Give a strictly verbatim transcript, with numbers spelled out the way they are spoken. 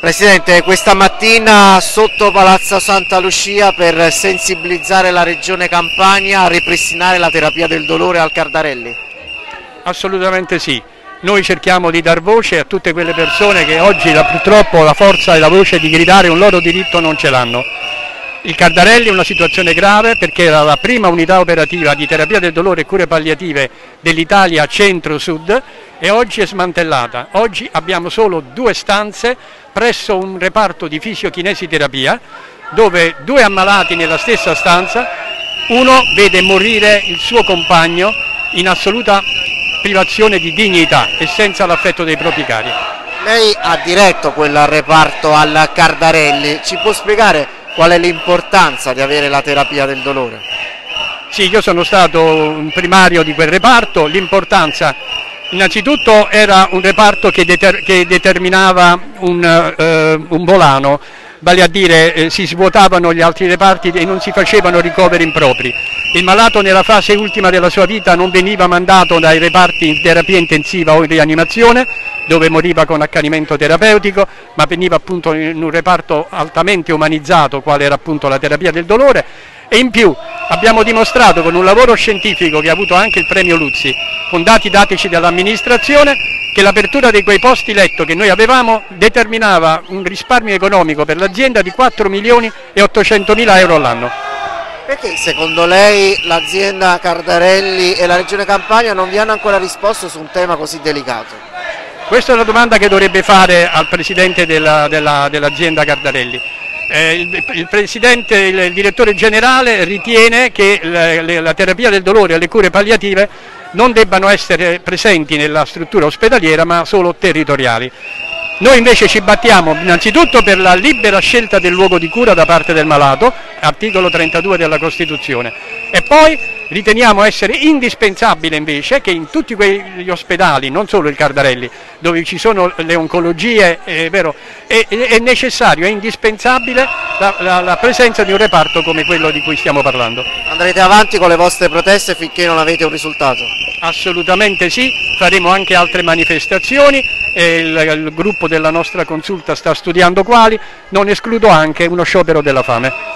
Presidente, questa mattina sotto Palazzo Santa Lucia per sensibilizzare la Regione Campania a ripristinare la terapia del dolore al Cardarelli. Assolutamente sì, noi cerchiamo di dar voce a tutte quelle persone che oggi la, purtroppo la forza e la voce di gridare un loro diritto non ce l'hanno. Il Cardarelli è una situazione grave perché era la prima unità operativa di terapia del dolore e cure palliative dell'Italia centro-sud e oggi è smantellata. Oggi abbiamo solo due stanze presso un reparto di fisiochinesiterapia dove due ammalati nella stessa stanza, uno vede morire il suo compagno in assoluta privazione di dignità e senza l'affetto dei propri cari. Lei ha diretto quel reparto al Cardarelli, ci può spiegare qual è l'importanza di avere la terapia del dolore? Sì, io sono stato un primario di quel reparto, l'importanza innanzitutto era un reparto che, deter che determinava un, eh, un volano, vale a dire eh, si svuotavano gli altri reparti e non si facevano ricoveri impropri. Il malato nella fase ultima della sua vita non veniva mandato dai reparti in terapia intensiva o in rianimazione, dove moriva con accanimento terapeutico, ma veniva appunto in un reparto altamente umanizzato, quale era appunto la terapia del dolore. E in più abbiamo dimostrato con un lavoro scientifico che ha avuto anche il premio Luzzi, con dati datici dall'amministrazione, che l'apertura di quei posti letto che noi avevamo determinava un risparmio economico per l'azienda di quattro milioni e ottocentomila euro all'anno. Perché secondo lei l'azienda Cardarelli e la Regione Campania non vi hanno ancora risposto su un tema così delicato? Questa è una domanda che dovrebbe fare al presidente della, della, dell'azienda Cardarelli. Eh, il, il presidente, il, il direttore generale ritiene che le, le, la terapia del dolore e le cure palliative non debbano essere presenti nella struttura ospedaliera ma solo territoriali. Noi invece ci battiamo innanzitutto per la libera scelta del luogo di cura da parte del malato, articolo trentadue della Costituzione, e poi riteniamo essere indispensabile invece che in tutti quegli ospedali, non solo il Cardarelli, dove ci sono le oncologie, è vero, è, è necessario, è indispensabile la, la, la presenza di un reparto come quello di cui stiamo parlando. Andrete avanti con le vostre proteste finché non avete un risultato? Assolutamente sì, faremo anche altre manifestazioni, e il, il gruppo della nostra consulta sta studiando quali, non escludo anche uno sciopero della fame.